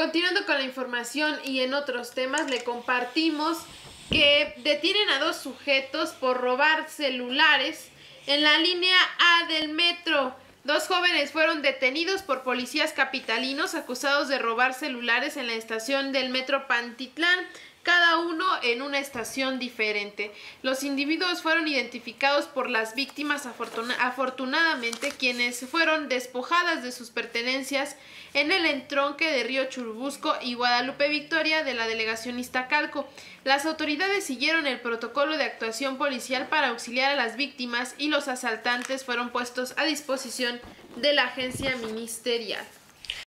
Continuando con la información y en otros temas, le compartimos que detienen a 2 sujetos por robar celulares en la línea A del metro. 2 jóvenes fueron detenidos por policías capitalinos acusados de robar celulares en la estación del metro Pantitlán, cada uno en una estación diferente. Los individuos fueron identificados por las víctimas afortunadamente, quienes fueron despojadas de sus pertenencias en el entronque de Río Churubusco y Guadalupe Victoria de la delegación Iztacalco. Las autoridades siguieron el protocolo de actuación policial para auxiliar a las víctimas y los asaltantes fueron puestos a disposición de la agencia ministerial.